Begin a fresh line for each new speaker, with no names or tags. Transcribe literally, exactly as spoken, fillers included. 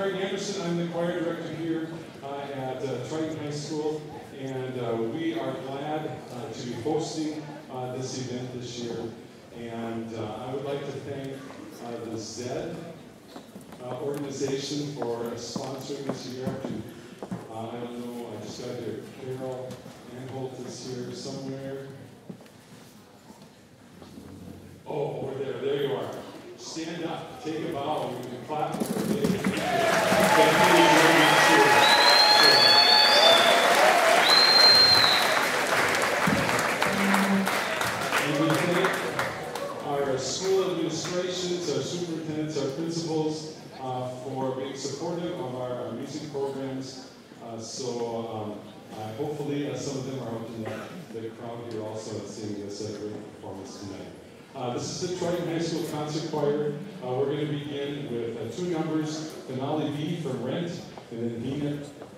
Craig Anderson. I'm the choir director here uh, at uh, Triton High School, and uh, we are glad uh, to be hosting uh, this event this year. And uh, I would like to thank uh, the Z E D uh, organization for sponsoring this year. Uh, I don't know, I just got here. Carol Anholt is here somewhere. Oh, over there, there you are. Stand up, take a bow, and you can clap for her. Thank you. Thank you very much. And we thank our school administrations, our superintendents, our principals uh, for being supportive of our, our music programs. Uh, so um, uh, hopefully uh, some of them are out in the, the crowd here also and seeing this uh, great performance tonight. Uh, this is the Triton High School Concert Choir. Uh, we're going to begin with uh, two numbers, Finale B from Rent, and then Nina